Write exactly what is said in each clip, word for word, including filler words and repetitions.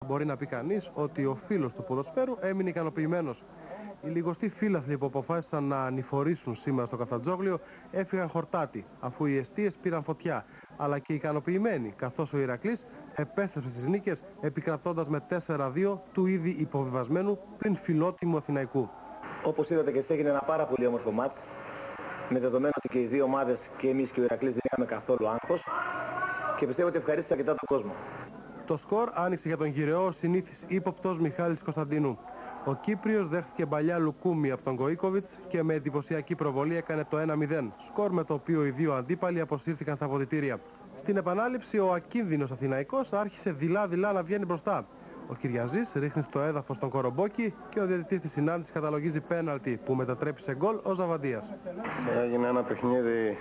Μπορεί να πει κανείς ότι ο φίλος του ποδοσφαίρου έμεινε ικανοποιημένος. Οι λιγοστοί φίλαθλοι που αποφάσισαν να ανηφορήσουν σήμερα στο Καφτατζόγλιο έφυγαν χορτάτοι, αφού οι εστίες πήραν φωτιά, αλλά και ικανοποιημένοι, καθώς ο Ηρακλής επέστρεψε στις νίκες επικρατώντας με τέσσερα δύο του ήδη υποβιβασμένου πριν φιλότιμου Αθηναϊκού. Όπως είδατε και εσείς, έγινε ένα πάρα πολύ όμορφο μάτς, με δεδομένο ότι και οι δύο ομάδες, και εμείς και ο Ηρακλής, δεν είχαμε καθόλου άγχος και πιστεύω ότι ευχαρίστησε αρκετά τον κόσμο. Το σκορ άνοιξε για τον γυρεό συνήθις ύποπτος Μιχάλης Κωνσταντίνου. Ο Κύπριος δέχτηκε παλιά λουκούμι από τον Γκοίκοβιτς και με εντυπωσιακή προβολή έκανε το ένα μηδέν, σκορ με το οποίο οι δύο αντίπαλοι αποσύρθηκαν στα αποδυτήρια. Στην επανάληψη ο ακίνδυνος Αθηναϊκός άρχισε δειλά-δειλά να βγαίνει μπροστά. Ο Κυριαζής ρίχνει στο έδαφος τον Κορομπόκη και ο διαιτητής της συνάντησης καταλογίζει πέναλτι που μετατρέπει σε γκολ ο Ζαβαντίας. Έγινε ένα παιχνίδι,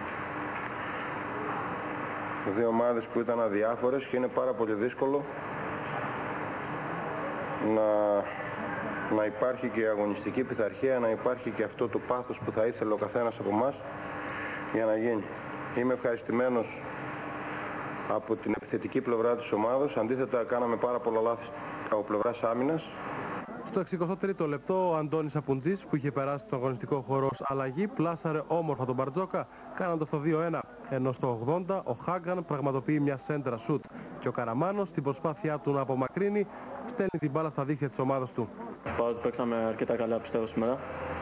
δύο ομάδες που ήταν αδιάφορες και είναι πάρα πολύ δύσκολο να, να υπάρχει και αγωνιστική πειθαρχία, να υπάρχει και αυτό το πάθος που θα ήθελε ο καθένας από εμάς για να γίνει. Είμαι ευχαριστημένος από την επιθετική πλευρά της ομάδας, αντίθετα κάναμε πάρα πολλά λάθη από πλευράς άμυνας. Στο εξηκοστό τρίτο λεπτό ο Αντώνης Απουτζής, που είχε περάσει στον αγωνιστικό χώρο ως αλλαγή, πλάσαρε όμορφα τον Μπαρτζόκα κάνοντας το δύο ένα, ενώ στο ογδόντα ο Χάγκαν πραγματοποιεί μια σέντρα σουτ και ο Καραμάνος στην προσπάθειά του να απομακρύνει στέλνει την μπάλα στα δίχτυα της ομάδας του. Παρότι παίξαμε αρκετά καλά, πιστεύω, σήμερα.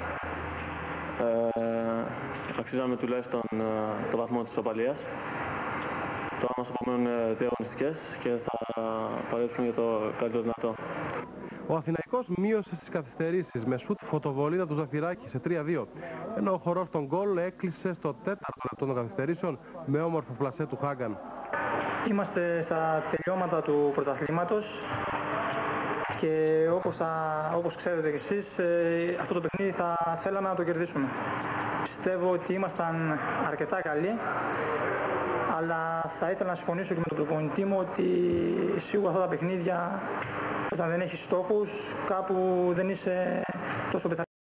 Ε, αξίζαμε τουλάχιστον ε, το βαθμό της ισοπαλίας. Τώρα μας απομένουν δύο αγωνιστικές και θα παλέψουμε για το καλύτερο δυνατό. Ο Αθηναϊκός μείωσε στις καθυστερήσεις με σουτ φωτοβολίδα του Ζαφυράκη σε τρία δύο, ενώ ο χορός των γκολ έκλεισε στο τέταρτο λεπτό των καθυστερήσεων με όμορφο πλασέ του Χάγκαν. Είμαστε στα τελειώματα του πρωταθλήματος και όπως, θα, όπως ξέρετε κι εσείς, ε, αυτό το παιχνίδι θα θέλαμε να το κερδίσουμε. Πιστεύω ότι ήμασταν αρκετά καλοί, αλλά θα ήθελα να συμφωνήσω και με τον προπονητή μου ότι σίγουρα αυτά τα παιχνίδια, όταν δεν έχεις στόχους, κάπου δεν είσαι τόσο πειθαρχημένος.